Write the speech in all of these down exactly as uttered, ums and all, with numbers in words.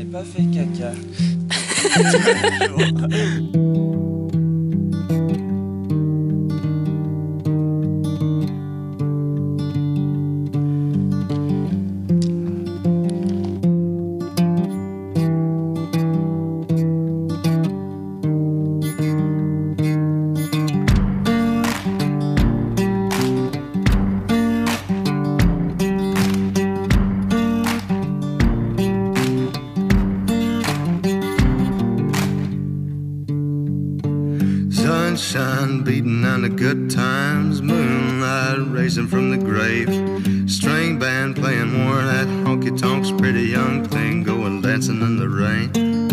n'ai pas fait caca. Sunshine beating on the good times, moonlight racing from the grave, string band playing more of that honky-tonk's pretty young thing going dancing in the rain.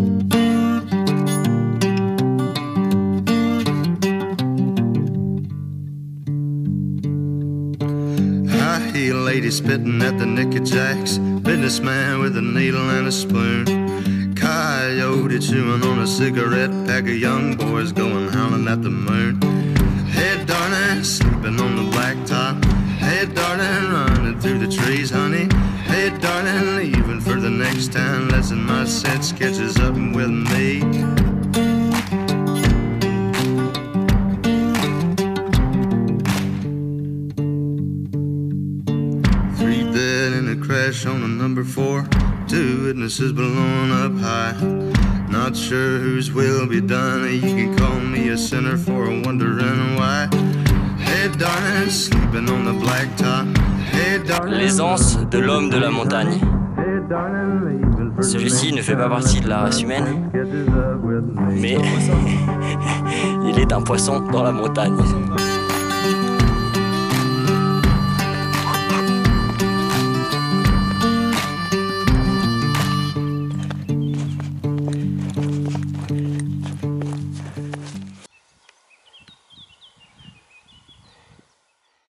High heel lady spitting at the Nicky Jacks, businessman with a needle and a spoon, coyote chewing on a cigarette pack of young boys going howling at the moon. Hey darling, sleeping on the blacktop. Hey darling, running through the trees, honey. Hey darling, leaving for the next town. Lesson my sense catches up with me. Three dead in a crash on a number four. Two witnesses blown up high. Not sure whose will be done. You can call me a sinner for wondering why. Hey darling, sleeping on the blacktop. Hey darling. L'aisance de l'homme de la montagne. Celui-ci ne fait pas partie de la race humaine, mais il est un poisson dans la montagne.